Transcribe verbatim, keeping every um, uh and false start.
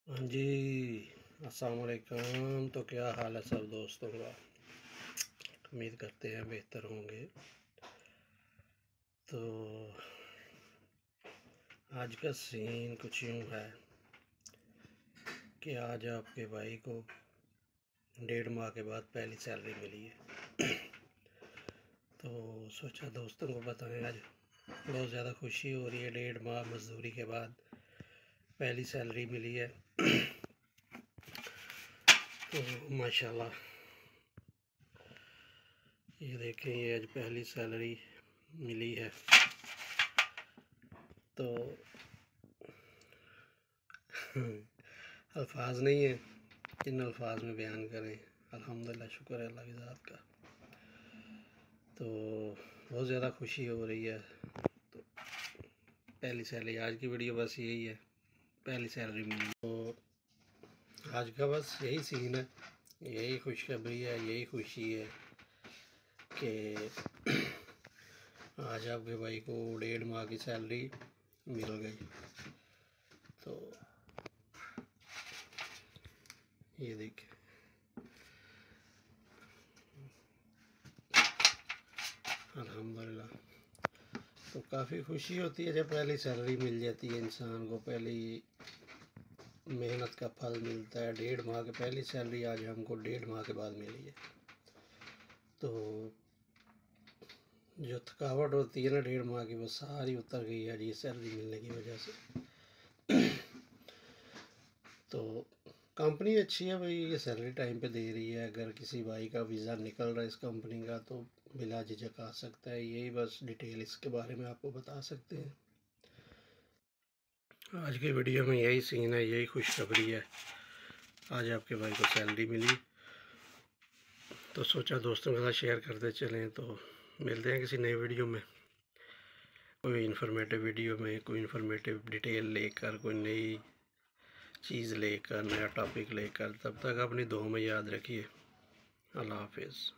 हाँ जी, अस्सलाम वालेकुम। तो क्या हाल है सब दोस्तों का? उम्मीद करते हैं बेहतर होंगे। तो आज का सीन कुछ यूँ है कि आज आपके भाई को डेढ़ माह के बाद पहली सैलरी मिली है। तो सोचा दोस्तों को बताएं, आज बहुत ज़्यादा खुशी हो रही है। डेढ़ माह मजदूरी के बाद पहली सैलरी मिली है। तो माशाल्लाह, ये देखें, ये आज पहली सैलरी मिली है। तो अल्फाज नहीं है किन अल्फाज में बयान करें। अल्हम्दुलिल्लाह, शुक्र है अल्लाह की ज़ात का। तो बहुत ज़्यादा खुशी हो रही है। तो पहली सैलरी, आज की वीडियो बस यही है, पहली सैलरी मिली। तो आज का बस यही सीन है, यही खुशखबरी है, यही खुशी है कि आज आपके भाई को डेढ़ माह की सैलरी मिल गई। तो ये देखिए, अल्हम्दुलिल्लाह। तो काफ़ी खुशी होती है जब पहली सैलरी मिल जाती है इंसान को, पहली मेहनत का फल मिलता है। डेढ़ माह की पहली सैलरी आज हमको डेढ़ माह के बाद मिली है। तो जो थकावट होती है ना डेढ़ माह की, वो सारी उतर गई है ये सैलरी मिलने की वजह से। तो कंपनी अच्छी है भाई, ये सैलरी टाइम पे दे रही है। अगर किसी भाई का वीज़ा निकल रहा है इस कंपनी का तो बिला झिझक आ सकता है। यही बस डिटेल इसके बारे में आपको बता सकते हैं। आज की वीडियो में यही सीन है, यही खुशखबरी है। आज आपके भाई को सैलरी मिली, तो सोचा दोस्तों के साथ शेयर करते चलें। तो मिलते हैं किसी नई वीडियो में, कोई इन्फॉर्मेटिव वीडियो में, कोई इन्फॉर्मेटिव डिटेल लेकर, कोई नई चीज़ लेकर, नया टॉपिक लेकर। तब तक अपनी दुआ में याद रखिए। अल्लाह हाफिज़।